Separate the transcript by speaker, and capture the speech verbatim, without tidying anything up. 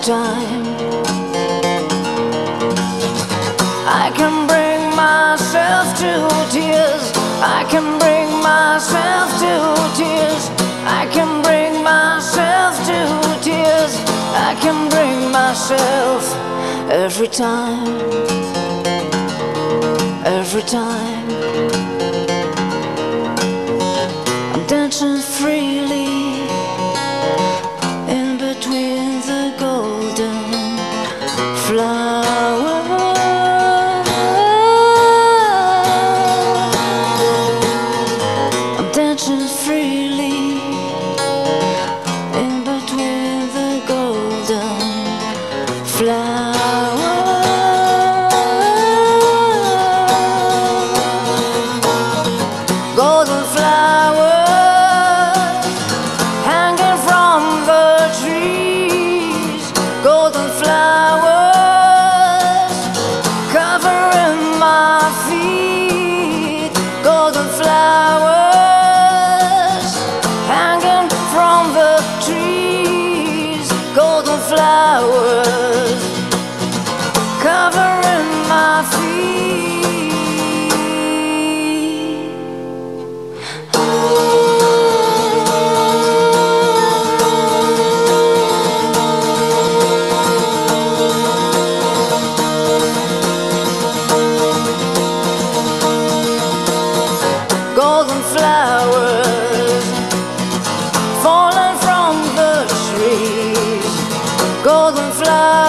Speaker 1: time. I can bring myself to tears. I can bring myself to tears. I can bring myself to tears. I can bring myself every time, every time. I'm dancing freely in between the golden flowers. I'm dancing freely in between the golden flowers. Golden flowers hanging from the trees. Golden flowers covering my feet. Golden flowers hanging from the trees. Golden flowers covering my feet. Golden flowers falling from the trees. Golden flowers